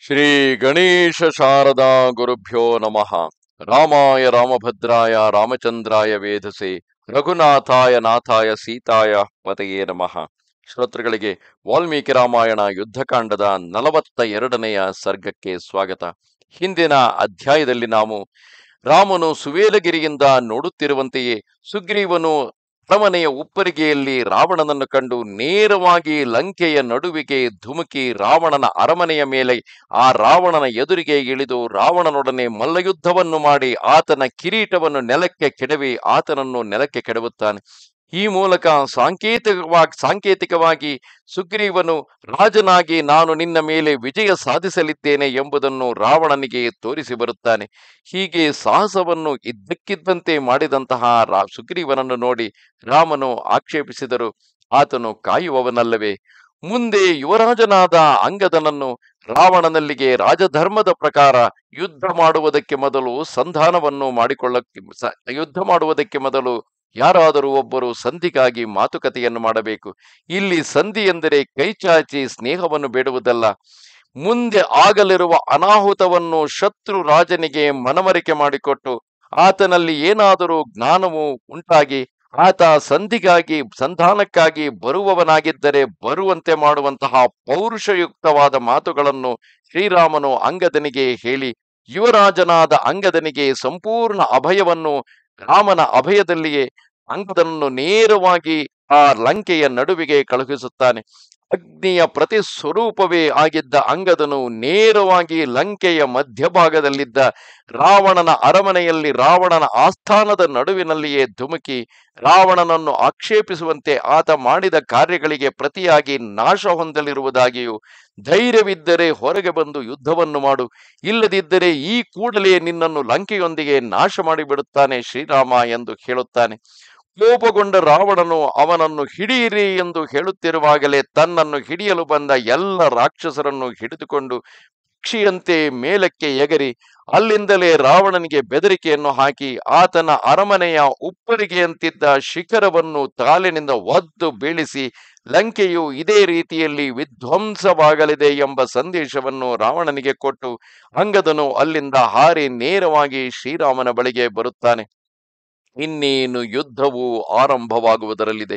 ಶ್ರೀ ಗಣೇಶ ಶಾರದಾ ಗುರುಭ್ಯೋ ನಮಃ. ರಾಮಾಯ ರಾಮಭದ್ರಾಯ ರಾಮಚಂದ್ರಾಯ ವೇಧಸೆ ರಘುನಾಥಾಯ ನಾಥಾಯ ಸೀತಾಯ ಪತಯೇ ನಮಃ. ಶ್ರೋತೃಗಳಿಗೆ ವಾಲ್ಮೀಕಿ ರಾಮಾಯಣ ಯುದ್ಧಕಾಂಡದ 42ನೆಯ ಸರ್ಗಕ್ಕೆ ಸ್ವಾಗತ. ಹಿಂದಿನ ಅಧ್ಯಾಯದಲ್ಲಿ ನಾವು ರಾಮನು ಸುವೇಲಗಿರಿಯಿಂದ ನೋಡುತ್ತಿರುವಂತೆಯೇ ಸುಗ್ರೀವನು ಅರಮನೆಯ ಉಪ್ಪರಿಗೆಯಲ್ಲಿ ರಾವಣನನ್ನು ಕಂಡು ನೇರವಾಗಿ ಲಂಕೆಯ ನಡುವಿಗೆ ಧುಮುಕಿ ರಾವಣನ ಅರಮನೆಯ ಮೇಲೆ ಆ ರಾವಣನ ಎದುರಿಗೆ ಇಳಿದು ರಾವಣನೊಡನೆ ಮಲ್ಲಯುದ್ಧವನ್ನು ಮಾಡಿ ಆತನ ಕಿರೀಟವನ್ನು ನೆಲಕ್ಕೆ ಕೆಡವಿ ಆತನನ್ನು ನೆಲಕ್ಕೆ ಕೆಡವುತ್ತಾನೆ. ಈ ಮೂಲಕ ಸಾಂಕೇತಿಕವಾಗಿ ಸುಗ್ರೀವನು ರಾಜನಾಗಿ ನಾನು ನಿನ್ನ ಮೇಲೆ ವಿಜಯ ಸಾಧಿಸಲಿದ್ದೇನೆ ಎಂಬುದನ್ನು ರಾವಣನಿಗೆ ತೋರಿಸಿ ಬರುತ್ತಾನೆ. ಹೀಗೆ ಸಾಹಸವನ್ನು ಇದ್ದಕ್ಕಿದ್ದಂತೆ ಮಾಡಿದಂತಹ ಸುಗ್ರೀವನನ್ನು ನೋಡಿ ರಾಮನು ಆಕ್ಷೇಪಿಸಿದರು, ಆತನು ಕಾಯುವವನಲ್ಲವೇ? ಮುಂದೆ ಯುವರಾಜನಾದ ಅಂಗದನನ್ನು ರಾವಣನಲ್ಲಿಗೆ ರಾಜಧರ್ಮದ ಪ್ರಕಾರ ಯುದ್ಧ ಮಾಡುವುದಕ್ಕೆ ಮೊದಲು ಯಾರಾದರೂ ಒಬ್ಬರು ಸಂಧಿಗಾಗಿ ಮಾತುಕತೆಯನ್ನು ಮಾಡಬೇಕು. ಇಲ್ಲಿ ಸಂಧಿ ಎಂದರೆ ಕೈಚಾಚಿ ಸ್ನೇಹವನ್ನು ಬೇಡುವುದಲ್ಲ. ಮುಂದೆ ಆಗಲಿರುವ ಅನಾಹುತವನ್ನು ಶತ್ರು ರಾಜನಿಗೆ ಮನವರಿಕೆ ಮಾಡಿಕೊಟ್ಟು ಆತನಲ್ಲಿ ಏನಾದರೂ ಜ್ಞಾನವು ಉಂಟಾಗಿ ಆತ ಸಂಧಾನಕ್ಕಾಗಿ ಬರುವವನಾಗಿದ್ದರೆ ಬರುವಂತೆ ಮಾಡುವಂತಹ ಪೌರುಷಯುಕ್ತವಾದ ಮಾತುಗಳನ್ನು ಶ್ರೀರಾಮನು ಅಂಗದನಿಗೆ ಹೇಳಿ ಯುವರಾಜನಾದ ಅಂಗದನಿಗೆ ಸಂಪೂರ್ಣ ಅಭಯವನ್ನು ರಾಮನ ಅಭಯದಲ್ಲಿಯೇ ಅಂಗದನನ್ನು ನೇರವಾಗಿ ಆ ಲಂಕೆಯ ನಡುವಿಗೆ ಕಳುಹಿಸುತ್ತಾನೆ. ಅಗ್ನಿಯ ಪ್ರತಿ ಸ್ವರೂಪವೇ ಆಗಿದ್ದ ಅಂಗದನು ನೇರವಾಗಿ ಲಂಕೆಯ ಮಧ್ಯಭಾಗದಲ್ಲಿದ್ದ ರಾವಣನ ಅರಮನೆಯಲ್ಲಿ ರಾವಣನ ಆಸ್ಥಾನದ ನಡುವಿನಲ್ಲಿಯೇ ಧುಮುಕಿ ರಾವಣನನ್ನು ಆಕ್ಷೇಪಿಸುವಂತೆ ಆತ ಮಾಡಿದ ಕಾರ್ಯಗಳಿಗೆ ಪ್ರತಿಯಾಗಿ ನಾಶ ಹೊಂದಲಿರುವುದಾಗಿಯೂ, ಧೈರ್ಯವಿದ್ದರೆ ಹೊರಗೆ ಬಂದು ಯುದ್ಧವನ್ನು ಮಾಡು, ಇಲ್ಲದಿದ್ದರೆ ಈ ಕೂಡಲೇ ನಿನ್ನನ್ನು ಲಂಕೆಯೊಂದಿಗೆ ನಾಶ ಮಾಡಿಬಿಡುತ್ತಾನೆ ಶ್ರೀರಾಮ ಎಂದು ಹೇಳುತ್ತಾನೆ. ಕೋಪಗೊಂಡ ರಾವಣನು ಅವನನ್ನು ಹಿಡಿಯಿರಿ ಎಂದು ಹೇಳುತ್ತಿರುವಾಗಲೇ ತನ್ನನ್ನು ಹಿಡಿಯಲು ಬಂದ ಎಲ್ಲ ರಾಕ್ಷಸರನ್ನು ಹಿಡಿದುಕೊಂಡು ಪಕ್ಷಿಯಂತೆ ಮೇಲಕ್ಕೆ ಎಗರಿ ಅಲ್ಲಿಂದಲೇ ರಾವಣನಿಗೆ ಬೆದರಿಕೆಯನ್ನು ಹಾಕಿ ಆತನ ಅರಮನೆಯ ಉಪ್ಪರಿಗೆಯಂತಿದ್ದ ಶಿಖರವನ್ನು ಕಾಲಿನಿಂದ ಒದ್ದು ಬೀಳಿಸಿ ಲಂಕೆಯು ಇದೇ ರೀತಿಯಲ್ಲಿ ವಿಧ್ವಂಸವಾಗಲಿದೆ ಎಂಬ ಸಂದೇಶವನ್ನು ರಾವಣನಿಗೆ ಕೊಟ್ಟು ಅಂಗದನು ಅಲ್ಲಿಂದ ಹಾರಿ ನೇರವಾಗಿ ಶ್ರೀರಾಮನ ಬಳಿಗೆ ಬರುತ್ತಾನೆ. ಇನ್ನೇನು ಯುದ್ಧವು ಆರಂಭವಾಗುವುದರಲ್ಲಿದೆ.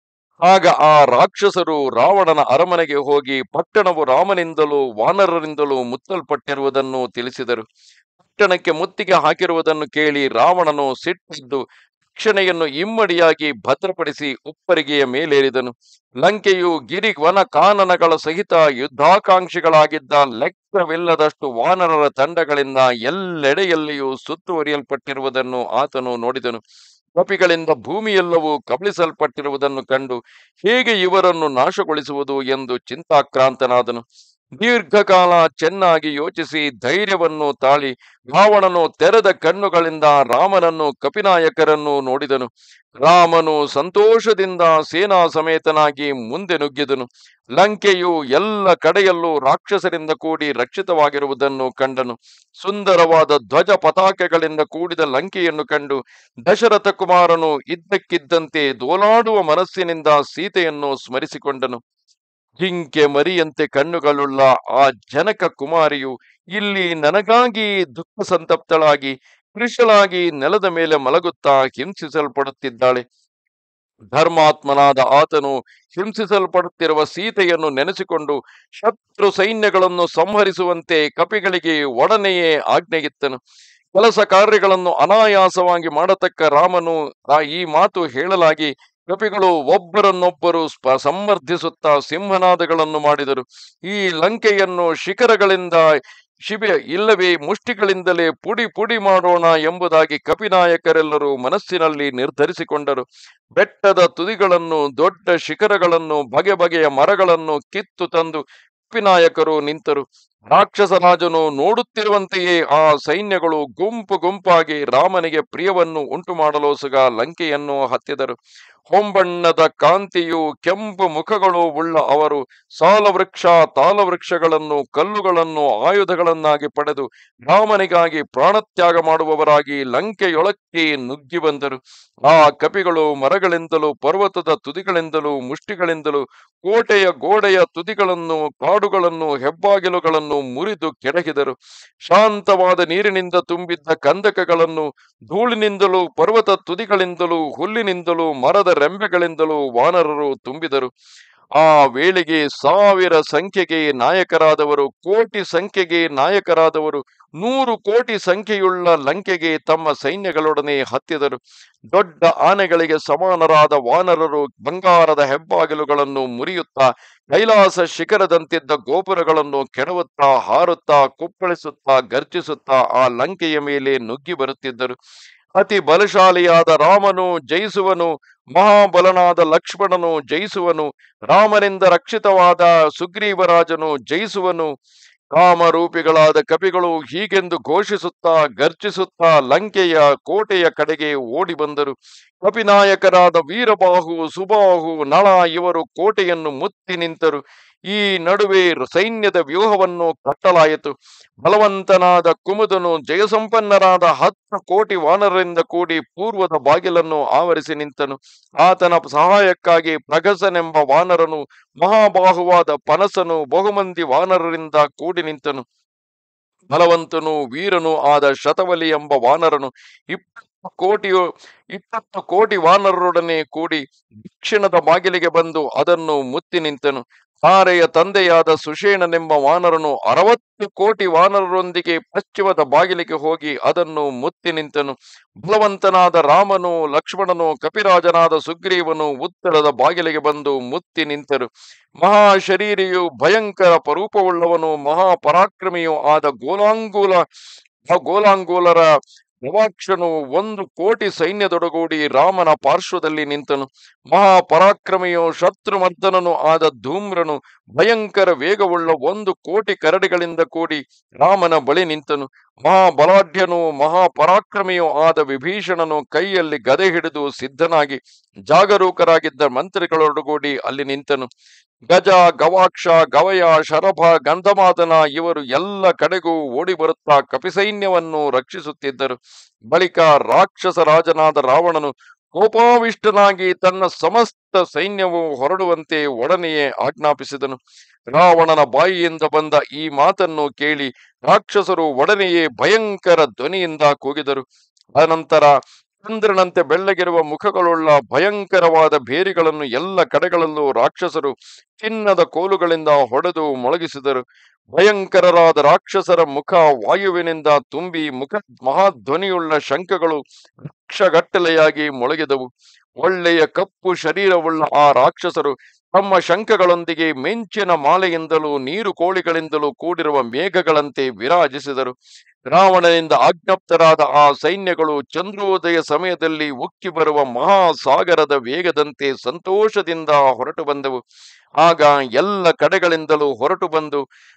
ಆಗ ಆ ರಾಕ್ಷಸರು ರಾವಣನ ಅರಮನೆಗೆ ಹೋಗಿ ಪಟ್ಟಣವು ರಾಮನಿಂದಲೂ ವಾನರರಿಂದಲೂ ಮುತ್ತಲ್ಪಟ್ಟಿರುವುದನ್ನು ತಿಳಿಸಿದರು. ಪಟ್ಟಣಕ್ಕೆ ಮುತ್ತಿಗೆ ಹಾಕಿರುವುದನ್ನು ಕೇಳಿ ರಾವಣನು ಸಿಟ್ಟೆದ್ದು ರಕ್ಷಣೆಯನ್ನು ಇಮ್ಮಡಿಯಾಗಿ ಭದ್ರಪಡಿಸಿ ಉಪ್ಪರಿಗೆಯ ಮೇಲೇರಿದನು. ಲಂಕೆಯು ಗಿರಿ ವನ ಕಾನನಗಳ ಸಹಿತ ಯುದ್ಧಾಕಾಂಕ್ಷಿಗಳಾಗಿದ್ದ ಲೆಕ್ಕವಿಲ್ಲದಷ್ಟು ವಾನರರ ತಂಡಗಳಿಂದ ಎಲ್ಲೆಡೆಯಲ್ಲಿಯೂ ಸುತ್ತುವರಿಯಲ್ಪಟ್ಟಿರುವುದನ್ನು ಆತನು ನೋಡಿದನು. ಕಪಿಗಳಿಂದ ಭೂಮಿಯೆಲ್ಲವೂ ಕಬಳಿಸಲ್ಪಟ್ಟಿರುವುದನ್ನು ಕಂಡು ಹೇಗೆ ಇವರನ್ನು ನಾಶಗೊಳಿಸುವುದು ಎಂದು ಚಿಂತಾಕ್ರಾಂತನಾದನು. ದೀರ್ಘಕಾಲ ಚೆನ್ನಾಗಿ ಯೋಚಿಸಿ ಧೈರ್ಯವನ್ನು ತಾಳಿ ರಾವಣನು ತೆರೆದ ಕಣ್ಣುಗಳಿಂದ ರಾಮನನ್ನು ಕಪಿನಾಯಕರನ್ನು ನೋಡಿದನು. ರಾಮನು ಸಂತೋಷದಿಂದ ಸೇನಾ ಸಮೇತನಾಗಿ ಮುಂದೆ ನುಗ್ಗಿದನು. ಲಂಕೆಯು ಎಲ್ಲ ಕಡೆಯಲ್ಲೂ ರಾಕ್ಷಸರಿಂದ ಕೂಡಿ ರಕ್ಷಿತವಾಗಿರುವುದನ್ನು ಕಂಡನು. ಸುಂದರವಾದ ಧ್ವಜ ಪತಾಕೆಗಳಿಂದ ಕೂಡಿದ ಲಂಕೆಯನ್ನು ಕಂಡು ದಶರಥ ಕುಮಾರನು ಇದ್ದಕ್ಕಿದ್ದಂತೆ ದೋಲಾಡುವ ಮನಸ್ಸಿನಿಂದ ಸೀತೆಯನ್ನು ಸ್ಮರಿಸಿಕೊಂಡನು. ಜಿಂಕೆ ಮರಿಯಂತೆ ಕಣ್ಣುಗಳುಳ್ಳ ಆ ಜನಕ ಕುಮಾರಿಯು ಇಲ್ಲಿ ನನಗಾಗಿ ದುಃಖ ಸಂತಪ್ತಳಾಗಿ ಕೃಶಲಾಗಿ ನೆಲದ ಮೇಲೆ ಮಲಗುತ್ತಾ ಹಿಂಸಿಸಲ್ಪಡುತ್ತಿದ್ದಾಳೆ. ಧರ್ಮಾತ್ಮನಾದ ಆತನು ಹಿಂಸಿಸಲ್ಪಡುತ್ತಿರುವ ಸೀತೆಯನ್ನು ನೆನೆಸಿಕೊಂಡು ಶತ್ರು ಸೈನ್ಯಗಳನ್ನು ಸಂಹರಿಸುವಂತೆ ಕಪಿಗಳಿಗೆ ಒಡನೆಯೇ ಆಜ್ಞೆಯಿತ್ತನು. ಕೆಲಸ ಕಾರ್ಯಗಳನ್ನು ಅನಾಯಾಸವಾಗಿ ಮಾಡತಕ್ಕ ರಾಮನು ಈ ಮಾತು ಹೇಳಲಾಗಿ ಕಪಿಗಳು ಒಬ್ಬರನ್ನೊಬ್ಬರು ಸಂವರ್ಧಿಸುತ್ತಾ ಸಿಂಹನಾದಗಳನ್ನು ಮಾಡಿದರು. ಈ ಲಂಕೆಯನ್ನು ಶಿಖರಗಳಿಂದ ಇಲ್ಲವೇ ಮುಷ್ಟಿಗಳಿಂದಲೇ ಪುಡಿ ಪುಡಿ ಮಾಡೋಣ ಎಂಬುದಾಗಿ ಕಪಿನಾಯಕರೆಲ್ಲರೂ ಮನಸ್ಸಿನಲ್ಲಿ ನಿರ್ಧರಿಸಿಕೊಂಡರು. ಬೆಟ್ಟದ ತುದಿಗಳನ್ನು, ದೊಡ್ಡ ಶಿಖರಗಳನ್ನು, ಬಗೆ ಬಗೆಯ ಮರಗಳನ್ನು ಕಿತ್ತು ತಂದು ಕಪಿನಾಯಕರು ನಿಂತರು. ರಾಕ್ಷಸ ರಾಜನು ನೋಡುತ್ತಿರುವಂತೆಯೇ ಆ ಸೈನ್ಯಗಳು ಗುಂಪು ಗುಂಪಾಗಿ ರಾಮನಿಗೆ ಪ್ರಿಯವನ್ನು ಉಂಟು ಮಾಡಲೋಸುಗ ಲಂಕೆಯನ್ನು ಹತ್ತಿದರು. ಹೊಂಬಣ್ಣದ ಕಾಂತಿಯು ಕೆಂಪು ಮುಖಗಳು ಉಳ್ಳ ಅವರು ಸಾಲವೃಕ್ಷ ತಾಲವೃಕ್ಷಗಳನ್ನು ಕಲ್ಲುಗಳನ್ನು ಆಯುಧಗಳನ್ನಾಗಿ ಪಡೆದು ರಾಮನಿಗಾಗಿ ಪ್ರಾಣತ್ಯಾಗ ಮಾಡುವವರಾಗಿ ಲಂಕೆಯೊಳಕ್ಕೆ ನುಗ್ಗಿ ಬಂದರು. ಆ ಕಪಿಗಳು ಮರಗಳಿಂದಲೂ ಪರ್ವತದ ತುದಿಗಳಿಂದಲೂ ಮುಷ್ಟಿಗಳಿಂದಲೂ ಕೋಟೆಯ ಗೋಡೆಯ ತುದಿಗಳನ್ನು ಕಾಡುಗಳನ್ನು ಹೆಬ್ಬಾಗಿಲುಗಳನ್ನು ಗೋಪುರಗಳನ್ನು ಮುರಿದು ಕೆಡಹಿದರು. ಶಾಂತವಾದ ನೀರಿನಿಂದ ತುಂಬಿದ್ದ ಕಂದಕಗಳನ್ನು ಧೂಳಿನಿಂದಲೂ ಪರ್ವತ ತುದಿಗಳಿಂದಲೂ ಹುಲ್ಲಿನಿಂದಲೂ ಮರದ ರೆಂಬೆಗಳಿಂದಲೂ ವಾನರರು ತುಂಬಿದರು. ಆ ವೇಳೆಗೆ 1000 ಸಂಖ್ಯೆಗೆ ನಾಯಕರಾದವರು, ಕೋಟಿ ಸಂಖ್ಯೆಗೆ ನಾಯಕರಾದವರು, 100 ಕೋಟಿ ಸಂಖ್ಯೆಯುಳ್ಳ ಲಂಕೆಗೆ ತಮ್ಮ ಸೈನ್ಯಗಳೊಡನೆ ಹತ್ತಿದರು. ದೊಡ್ಡ ಆನೆಗಳಿಗೆ ಸಮಾನರಾದ ವಾನರರು ಬಂಗಾರದ ಹೆಬ್ಬಾಗಿಲುಗಳನ್ನು ಮುರಿಯುತ್ತಾ, ಕೈಲಾಸ ಶಿಖರದಂತಿದ್ದ ಗೋಪುರಗಳನ್ನು ಕೆಡವುತ್ತಾ, ಹಾರುತ್ತಾ, ಕುಪ್ಪಳಿಸುತ್ತಾ, ಗರ್ಜಿಸುತ್ತಾ ಆ ಲಂಕೆಯ ಮೇಲೆ ನುಗ್ಗಿ ಬರುತ್ತಿದ್ದರು. ಅತಿ ಬಲಶಾಲಿಯಾದ ರಾಮನು ಜಯಿಸುವನು, ಮಹಾಬಲನಾದ ಲಕ್ಷ್ಮಣನು ಜಯಿಸುವನು, ರಾಮನಿಂದ ರಕ್ಷಿತವಾದ ಸುಗ್ರೀವರಾಜನು ಜಯಿಸುವನು. ಕಾಮರೂಪಿಗಳಾದ ಕಪಿಗಳು ಹೀಗೆಂದು ಘೋಷಿಸುತ್ತಾ ಗರ್ಜಿಸುತ್ತಾ ಲಂಕೆಯ ಕೋಟೆಯ ಕಡೆಗೆ ಓಡಿ ಬಂದರು. ಕಪಿನಾಯಕರಾದ ವೀರಬಾಹು, ಸುಬಾಹು, ನಳ ಇವರು ಕೋಟೆಯನ್ನು ಮುತ್ತಿ ನಿಂತರು. ಈ ನಡುವೆ ಸೈನ್ಯದ ವ್ಯೂಹವನ್ನು ಕಟ್ಟಲಾಯಿತು. ಬಲವಂತನಾದ ಕುಮುದನು ಜಯಸಂಪನ್ನರಾದ 10 ಕೋಟಿ ವಾನರರಿಂದ ಕೂಡಿ ಪೂರ್ವದ ಬಾಗಿಲನ್ನು ಆವರಿಸಿ ನಿಂತನು. ಆತನ ಸಹಾಯಕ್ಕಾಗಿ ಪ್ರಗಸನೆಂಬ ವಾನರನು, ಮಹಾಬಾಹುವಾದ ಪನಸನು ಬಹುಮಂದಿ ವಾನರರಿಂದ ಕೂಡಿ ನಿಂತನು. ಬಲವಂತನು ವೀರನು ಆದ ಶತವಲಿ ಎಂಬ ವಾನರನು 20 ಕೋಟಿ ವಾನರರೊಡನೆ ಕೂಡಿ ದಕ್ಷಿಣದ ಬಾಗಿಲಿಗೆ ಬಂದು ಅದನ್ನು ಮುತ್ತಿ ನಿಂತನು. ತಾರೆಯ ತಂದೆಯಾದ ಸುಷೇಣನೆಂಬ ವಾನರನು 60 ಕೋಟಿ ವಾನರರೊಂದಿಗೆ ಪಶ್ಚಿಮದ ಬಾಗಿಲಿಗೆ ಹೋಗಿ ಅದನ್ನು ಮುತ್ತಿ ನಿಂತನು. ಬಲವಂತನಾದ ರಾಮನು, ಲಕ್ಷ್ಮಣನು, ಕಪಿರಾಜನಾದ ಸುಗ್ರೀವನು ಉತ್ತರದ ಬಾಗಿಲಿಗೆ ಬಂದು ಮುತ್ತಿ ನಿಂತರು. ಮಹಾಶರೀರಿಯು, ಭಯಂಕರ ಪರೂಪವುಳ್ಳವನು, ಮಹಾಪರಾಕ್ರಮಿಯೂ ಆದ ಗೋಲಾಂಗೂಲರ ಗವಾಕ್ಷನು 1 ಕೋಟಿ ಸೈನ್ಯದೊಡಗೂಡಿ ರಾಮನ ಪಾರ್ಶ್ವದಲ್ಲಿ ನಿಂತನು. ಮಹಾಪರಾಕ್ರಮಿಯು, ಶತ್ರುಮರ್ದನನು ಆದ ಧೂಮ್ರನು ಭಯಂಕರ ವೇಗವುಳ್ಳ 1 ಕೋಟಿ ಕರಡಿಗಳಿಂದ ಕೂಡಿ ರಾಮನ ಬಳಿ ನಿಂತನು. ಮಹಾಬಲಾಢ್ಯನು, ಮಹಾಪರಾಕ್ರಮಿಯೂ ಆದ ವಿಭೀಷಣನು ಕೈಯಲ್ಲಿ ಗದೆ ಹಿಡಿದು ಸಿದ್ಧನಾಗಿ ಜಾಗರೂಕರಾಗಿದ್ದ ಮಂತ್ರಿಗಳೊಡಗೂಡಿ ಅಲ್ಲಿ ನಿಂತನು. ಗಜ, ಗವಾಕ್ಷ, ಗವಯ, ಶರಭ, ಗಂಧಮಾದನ ಇವರು ಎಲ್ಲ ಕಡೆಗೂ ಓಡಿ ಬರುತ್ತಾ ಕಪಿಸೈನ್ಯವನ್ನು ರಕ್ಷಿಸುತ್ತಿದ್ದರು. ಬಳಿಕ ರಾಕ್ಷಸ ರಾಜನಾದ ರಾವಣನು ಕೋಪಾವಿಷ್ಟನಾಗಿ ತನ್ನ ಸಮಸ್ತ ಸೈನ್ಯವು ಹೊರಡುವಂತೆ ಒಡನೆಯೇ ಆಜ್ಞಾಪಿಸಿದನು. ರಾವಣನ ಬಾಯಿಯಿಂದ ಬಂದ ಈ ಮಾತನ್ನು ಕೇಳಿ ರಾಕ್ಷಸರು ಒಡನೆಯೇ ಭಯಂಕರ ಧ್ವನಿಯಿಂದ ಕೂಗಿದರು. ಅನಂತರ ಚಂದ್ರನಂತೆ ಬೆಳ್ಳಗಿರುವ ಮುಖಗಳುಳ್ಳ ಭಯಂಕರವಾದ ಬೇರಿಗಳನ್ನು ಎಲ್ಲ ಕಡೆಗಳಲ್ಲೂ ರಾಕ್ಷಸರು ಚಿನ್ನದ ಕೋಲುಗಳಿಂದ ಹೊಡೆದು ಮೊಳಗಿಸಿದರು. ಭಯಂಕರರಾದ ರಾಕ್ಷಸರ ಮುಖ ವಾಯುವಿನಿಂದ ತುಂಬಿ ಮಹಾಧ್ವನಿಯುಳ್ಳ ಶಂಖಗಳು ಲಕ್ಷಗಟ್ಟಲೆಯಾಗಿ ಮೊಳಗಿದವು. ಒಳ್ಳೆಯ ಕಪ್ಪು ಶರೀರವುಳ್ಳ ಆ ರಾಕ್ಷಸರು ತಮ್ಮ ಶಂಖಗಳೊಂದಿಗೆ ಮಿಂಚಿನ ಮಾಲೆಯಿಂದಲೂ ನೀರು ಕೋಳಿಗಳಿಂದಲೂ ಕೂಡಿರುವ ಮೇಘಗಳಂತೆ ವಿರಾಜಿಸಿದರು. ರಾವಣನಿಂದ ಆಜ್ಞಪ್ತರಾದ ಆ ಸೈನ್ಯಗಳು ಚಂದ್ರೋದಯ ಸಮಯದಲ್ಲಿ ಉಕ್ಕಿ ಬರುವ ಮಹಾಸಾಗರದ ವೇಗದಂತೆ ಸಂತೋಷದಿಂದ ಹೊರಟು ಬಂದವು. ಆಗ ಎಲ್ಲ ಕಡೆಗಳಿಂದಲೂ ಹೊರಟು ಬಂದ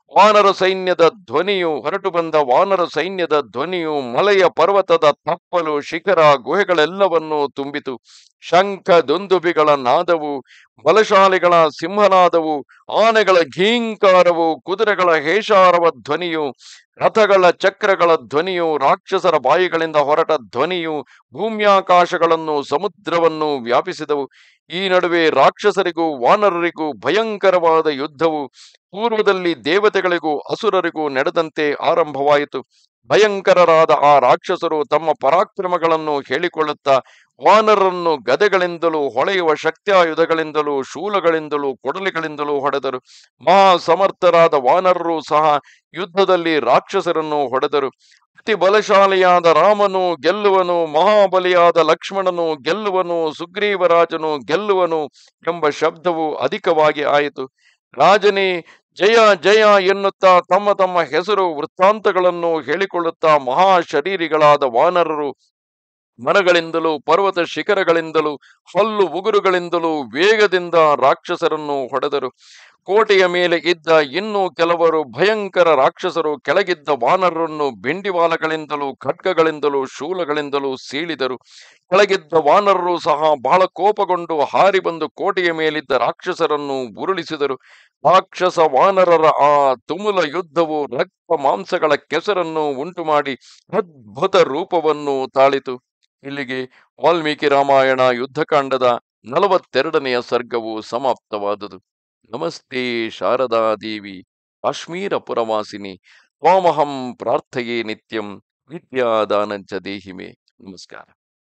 ವಾನರ ಸೈನ್ಯದ ಧ್ವನಿಯು ಮಲೆಯ ಪರ್ವತದ ತಪ್ಪಲು, ಶಿಖರ, ಗುಹೆಗಳೆಲ್ಲವನ್ನೂ ತುಂಬಿತು. ಶಂಖ ದುಂದುಭಿಗಳ ನಾದವು, ಬಲಶಾಲಿಗಳ ಸಿಂಹನಾದವು, ಆನೆಗಳ ಘೀಂಕಾರವು, ಕುದುರೆಗಳ ಹೇಷಾರವ ಧ್ವನಿಯು, ರಥಗಳ ಚಕ್ರಗಳ ಧ್ವನಿಯು, ರಾಕ್ಷಸರ ಬಾಯಿಗಳಿಂದ ಹೊರಟ ಧ್ವನಿಯು ಭೂಮ್ಯಾಕಾಶಗಳನ್ನು ಸಮುದ್ರವನ್ನು ವ್ಯಾಪಿಸಿದವು. ಈ ನಡುವೆ ರಾಕ್ಷಸರಿಗೂ ವಾನರರಿಗೂ ಭಯಂಕರವಾದ ಯುದ್ಧವು ಪೂರ್ವದಲ್ಲಿ ದೇವತೆಗಳಿಗೂ ಅಸುರರಿಗೂ ನಡೆದಂತೆ ಆರಂಭವಾಯಿತು. ಭಯಂಕರರಾದ ಆ ರಾಕ್ಷಸರು ತಮ್ಮ ಪರಾಕ್ರಮಗಳನ್ನು ಹೇಳಿಕೊಳ್ಳುತ್ತಾ ವಾನರರನ್ನು ಗದೆಗಳಿಂದಲೂ ಹೊಳೆಯುವ ಶಕ್ತ್ಯಾಯುಧಗಳಿಂದಲೂ ಶೂಲಗಳಿಂದಲೂ ಕೊಡಲಿಗಳಿಂದಲೂ ಹೊಡೆದರು. ಮಹಾಸಮರ್ಥರಾದ ವಾನರರು ಸಹ ಯುದ್ಧದಲ್ಲಿ ರಾಕ್ಷಸರನ್ನು ಹೊಡೆದರು. ಅತಿ ಬಲಶಾಲಿಯಾದ ರಾಮನು ಗೆಲ್ಲುವನು, ಮಹಾಬಲಿಯಾದ ಲಕ್ಷ್ಮಣನು ಗೆಲ್ಲುವನು, ಸುಗ್ರೀವರಾಜನು ಗೆಲ್ಲುವನು ಎಂಬ ಶಬ್ದವು ಅಧಿಕವಾಗಿ ಆಯಿತು. ರಾಜನೇ ಜಯ ಜಯ ಎನ್ನುತ್ತಾ ತಮ್ಮ ತಮ್ಮ ಹೆಸರು ವೃತ್ತಾಂತಗಳನ್ನು ಹೇಳಿಕೊಳ್ಳುತ್ತಾ ಮಹಾಶರೀರಿಗಳಾದ ವಾನರರು ಮರಗಳಿಂದಲೂ ಪರ್ವತ ಶಿಖರಗಳಿಂದಲೂ ಹಲ್ಲು ಉಗುರುಗಳಿಂದಲೂ ವೇಗದಿಂದ ರಾಕ್ಷಸರನ್ನು ಹೊಡೆದರು. ಕೋಟೆಯ ಮೇಲೆ ಇದ್ದ ಇನ್ನೂ ಕೆಲವರು ಭಯಂಕರ ರಾಕ್ಷಸರು ಕೆಳಗಿದ್ದ ವಾನರರನ್ನು ಬೆಂಡಿವಾಲಗಳಿಂದಲೂ ಖಡ್ಗಗಳಿಂದಲೂ ಶೂಲಗಳಿಂದಲೂ ಸೀಳಿದರು. ಕೆಳಗಿದ್ದ ವಾನರರು ಸಹ ಬಹಳ ಕೋಪಗೊಂಡು ಹಾರಿ ಬಂದು ಕೋಟೆಯ ಮೇಲಿದ್ದ ರಾಕ್ಷಸರನ್ನು ಉರುಳಿಸಿದರು. ರಾಕ್ಷಸ ವಾನರರ ಆ ತುಮುಲ ಯುದ್ಧವು ರಕ್ತ ಮಾಂಸಗಳ ಕೆಸರನ್ನು ಉಂಟು ಮಾಡಿ ಅದ್ಭುತ ರೂಪವನ್ನು ತಾಳಿತು. ಇಲ್ಲಿಗೆ ವಾಲ್ಮೀಕಿ ರಾಮಾಯಣ ಯುದ್ಧಕಾಂಡದ 42ನೆಯ ಸರ್ಗವು ಸಮಾಪ್ತವಾದುದು. ನಮಸ್ತೆ ಶಾರದಾ ದೇವಿ. ಕಾಶ್ಮೀರ ಪುರವಾಸಿನಿ ತ್ವಾಮಹಂ ಪ್ರಾರ್ಥಯೇ ನಿತ್ಯಂ ವಿದ್ಯಾದಾನಂಚ ದೇಹಿಮೆ. ನಮಸ್ಕಾರ.